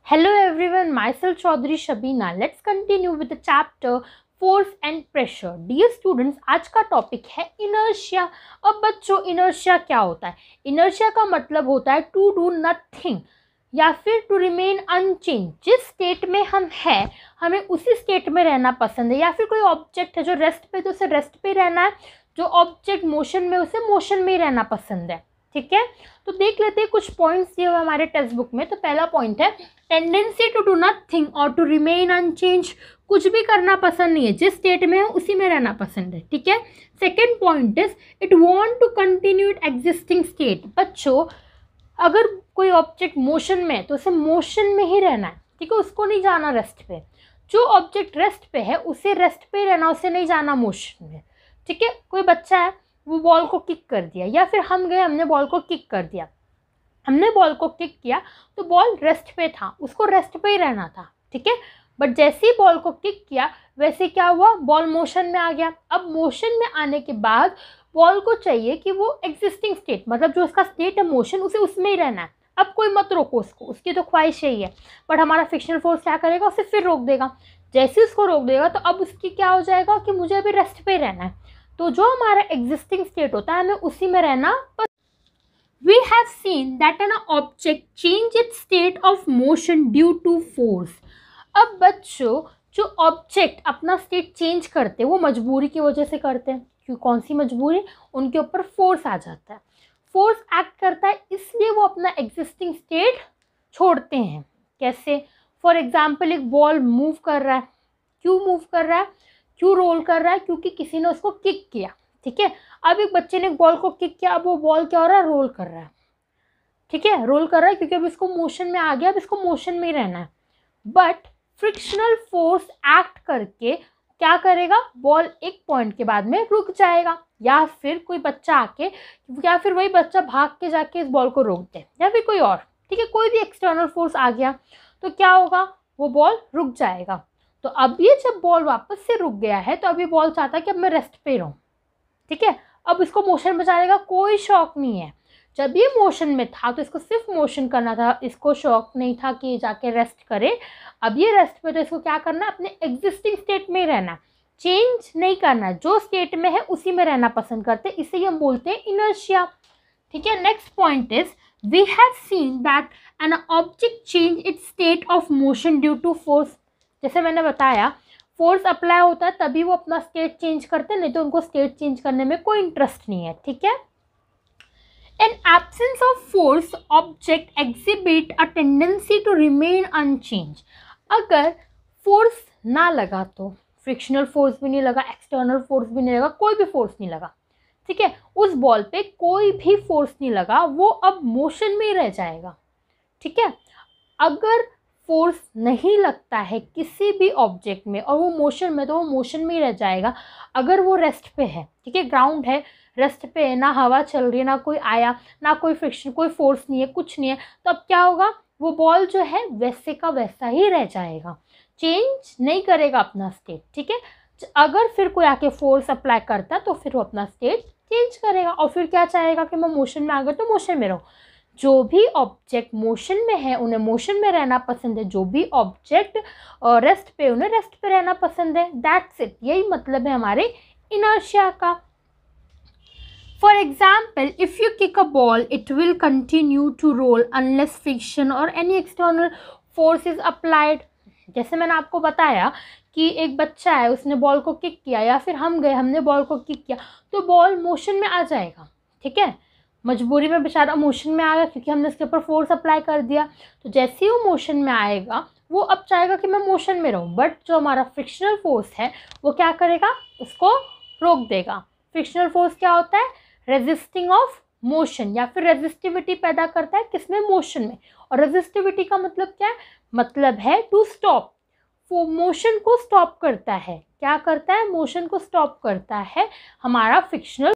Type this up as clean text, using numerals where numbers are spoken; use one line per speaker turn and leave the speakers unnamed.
Hello everyone, myself Chaudhary Shabeena. Let's continue with the chapter force and pressure. Dear students, आज का topic है inertia. अब बच्चों inertia क्या होता है? Inertia का मतलब होता है to do nothing या फिर to remain unchanged. जिस स्टेट में हम हैं हमें उसी स्टेट में रहना पसंद है, या फिर कोई ऑब्जेक्ट है जो रेस्ट पे तो उसे रेस्ट पे रहना है, जो ऑब्जेक्ट मोशन में उसे मोशन में ही रहना पसंद है. ठीक है, तो देख लेते हैं कुछ पॉइंट्स दिए हुए हमारे टेक्स्ट बुक में. तो पहला पॉइंट है टेंडेंसी टू डू नथिंग और टू रिमेन अनचेंज. कुछ भी करना पसंद नहीं है, जिस स्टेट में है उसी में रहना पसंद है. ठीक है. Second point is it want to continue it existing state. बच्चों, अगर कोई ऑब्जेक्ट मोशन में है तो उसे मोशन में ही रहना है. ठीक है, उसको नहीं जाना रेस्ट पे. जो ऑब्जेक्ट रेस्ट पे है उसे रेस्ट पे रहना, उसे नहीं जाना मोशन में. ठीक है, कोई बच्चा है वो बॉल को किक कर दिया, या फिर हम गए हमने बॉल को किक कर दिया. हमने बॉल को किक किया तो बॉल रेस्ट पे था, उसको रेस्ट पे ही रहना था. ठीक है, बट जैसे ही बॉल को किक किया वैसे क्या हुआ, बॉल मोशन में आ गया. अब मोशन में आने के बाद बॉल को चाहिए कि वो एग्जिस्टिंग स्टेट, मतलब जो उसका स्टेट है मोशन, उसे उसमें ही रहना है. अब कोई मत रोको उसको, उसकी तो ख्वाहिश यही है. बट हमारा फ्रिक्शनल फोर्स क्या करेगा, उसे फिर रोक देगा. जैसे ही उसको रोक देगा तो अब उसकी क्या हो जाएगा कि मुझे अभी रेस्ट पे ही रहना है. तो जो हमारा एग्जिस्टिंग स्टेट होता है हमें उसी में रहना. We have seen that an object change its state of motion due to force. अब बच्चों, जो ऑब्जेक्ट अपना स्टेट चेंज करते हैं वो मजबूरी की वजह से करते हैं. क्यों, कौन सी मजबूरी? उनके ऊपर फोर्स आ जाता है. फोर्स एक्ट करता है इसलिए वो अपना एग्जिस्टिंग स्टेट छोड़ते हैं. कैसे? फॉर एग्जाम्पल, एक बॉल मूव कर रहा है. क्यों मूव कर रहा है, क्यों रोल कर रहा है? क्योंकि किसी ने उसको किक किया. ठीक है, अब एक बच्चे ने बॉल को किक किया, अब वो बॉल क्या हो रहा है, रोल कर रहा है. ठीक है, रोल कर रहा है क्योंकि अब इसको मोशन में आ गया, अब इसको मोशन में ही रहना है. बट फ्रिक्शनल फोर्स एक्ट करके क्या करेगा, बॉल एक पॉइंट के बाद में रुक जाएगा, या फिर कोई बच्चा आके, या फिर वही बच्चा भाग के जाके इस बॉल को रोक दे, या फिर कोई और. ठीक है, कोई भी एक्सटर्नल फोर्स आ गया तो क्या होगा, वो बॉल रुक जाएगा. तो अब ये जब बॉल वापस से रुक गया है तो अभी बॉल चाहता है कि अब मैं रेस्ट पे रहूं. ठीक है, अब इसको मोशन में जाने का कोई शौक नहीं है. जब ये मोशन में था तो इसको सिर्फ मोशन करना था, इसको शौक नहीं था कि जाके रेस्ट करे. अब ये रेस्ट पे तो इसको क्या करना है, अपने एग्जिस्टिंग स्टेट में ही रहना, चेंज नहीं करना. जो स्टेट में है उसी में रहना पसंद करते, इसे हम बोलते हैं इनर्शिया. ठीक है. Next point is we have seen that an object change its state of motion due to force. जैसे मैंने बताया, फोर्स अप्लाई होता है तभी वो अपना स्टेट चेंज करते हैं, नहीं तो उनको स्टेट चेंज करने में कोई इंटरेस्ट नहीं है. ठीक है. In absence of force object exhibit a tendency to remain unchange. अगर फोर्स ना लगा तो, फ्रिक्शनल फोर्स भी नहीं लगा, एक्सटर्नल फोर्स भी नहीं लगा, कोई भी फोर्स नहीं लगा. ठीक है, उस बॉल पे कोई भी फोर्स नहीं लगा, वो अब मोशन में ही रह जाएगा. ठीक है. अगर फोर्स नहीं लगता है किसी भी ऑब्जेक्ट में और वो मोशन में, तो वो मोशन में ही रह जाएगा. अगर वो रेस्ट पे है, ठीक है, ग्राउंड है, रेस्ट पे है, ना हवा चल रही है, ना कोई आया, ना कोई फ्रिक्शन, कोई फोर्स नहीं है, कुछ नहीं है, तो अब क्या होगा, वो बॉल जो है वैसे का वैसा ही रह जाएगा, चेंज नहीं करेगा अपना स्टेट. ठीक है. अगर फिर कोई आके फोर्स अप्लाई करता तो फिर वो अपना स्टेट चेंज करेगा और फिर क्या चाहेगा कि मैं मोशन में आ गया तो मोशन में रहूँ. जो भी ऑब्जेक्ट मोशन में है उन्हें मोशन में रहना पसंद है, जो भी ऑब्जेक्ट रेस्ट पे उन्हें रेस्ट पे रहना पसंद है. That's it. यही मतलब है हमारे इनर्शिया का. For example, if you kick a ball it will continue to roll unless friction और any external force is applied. जैसे मैंने आपको बताया कि एक बच्चा है, उसने बॉल को किक किया, या फिर हम गए हमने बॉल को किक किया, तो बॉल मोशन में आ जाएगा. ठीक है, मजबूरी में बेचारा मोशन में आ गया क्योंकि हमने इसके ऊपर फोर्स अप्लाई कर दिया. तो जैसे ही वो मोशन में आएगा वो अब चाहेगा कि मैं मोशन में रहूं, बट जो हमारा फ्रिक्शनल फोर्स है वो क्या करेगा, उसको रोक देगा. फ्रिक्शनल फोर्स क्या होता है, रेजिस्टिंग ऑफ मोशन, या फिर रेजिस्टिविटी पैदा करता है किसमें, मोशन में. और रेजिस्टिविटी का मतलब क्या है, मतलब है टू स्टॉप. वो मोशन को स्टॉप करता है. क्या करता है, मोशन को स्टॉप करता है हमारा फ्रिक्शनल